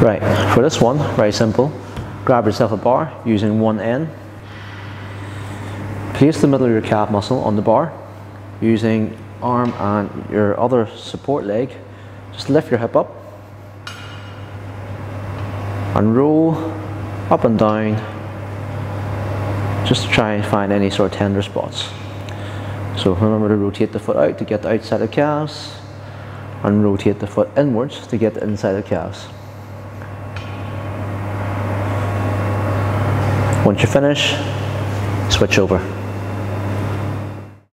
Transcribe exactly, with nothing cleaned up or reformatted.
Right, for this one, very simple. Grab yourself a bar using one end. Place the middle of your calf muscle on the bar using arm and your other support leg. Just lift your hip up and roll up and down, just to try and find any sort of tender spots. So remember to rotate the foot out to get the outside of the calves, and rotate the foot inwards to get the inside of the calves. Once you finish, switch over.